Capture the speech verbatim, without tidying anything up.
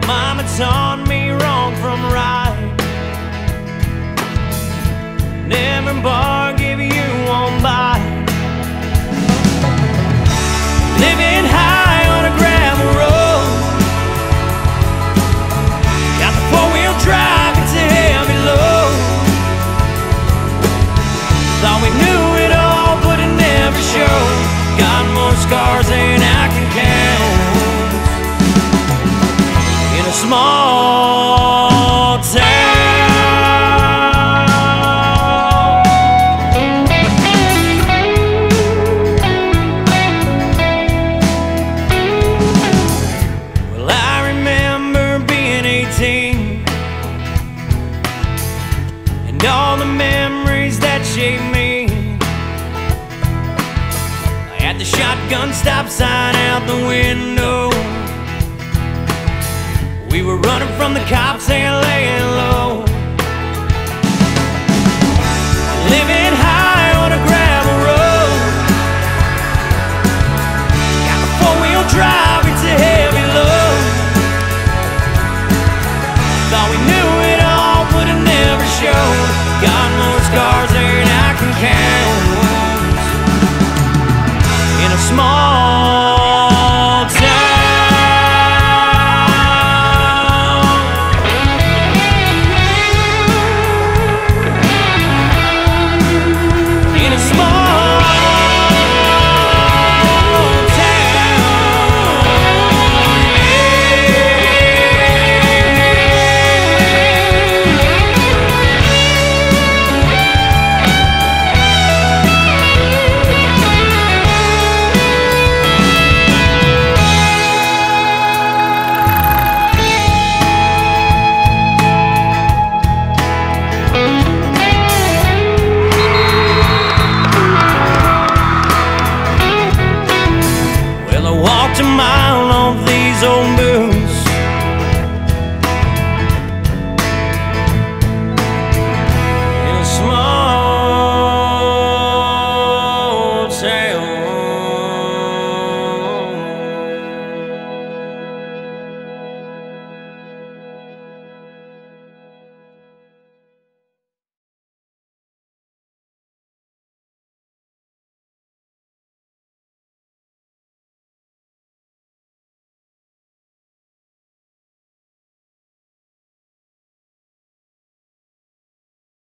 Mama taught me wrong from right. Never bar give you one bite. Living high on a gravel road, got the four-wheel drive, it's a heavy load. Thought we knew it all, but it never showed. Got more scars than I can count in a small town. Well, I remember being eighteen and all the memories that shaped me. I had the shotgun stop sign out the window. We were running from the cops and laying low. Living